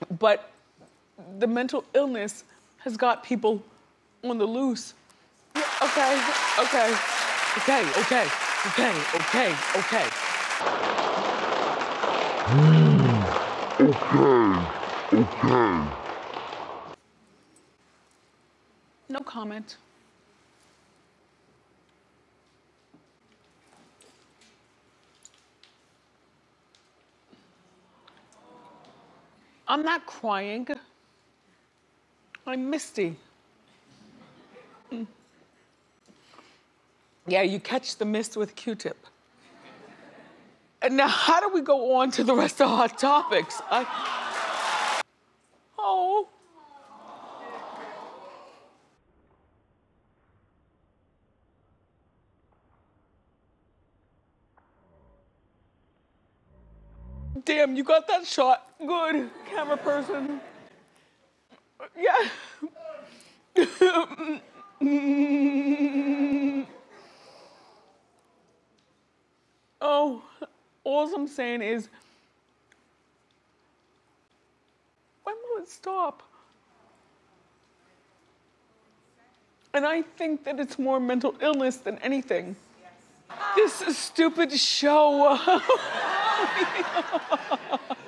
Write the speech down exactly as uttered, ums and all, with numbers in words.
but the mental illness has got people on the loose. Yeah, okay, okay, okay, okay, okay, okay, okay. Mm, okay, okay. No comment. I'm not crying. I'm misty. Mm. Yeah, you catch the mist with Q-tip. And now, how do we go on to the rest of Hot Topics? I... Oh. Damn, you got that shot. Good, camera person. Yeah. Oh, all I'm saying is, when will it stop? And I think that it's more mental illness than anything. This is stupid show.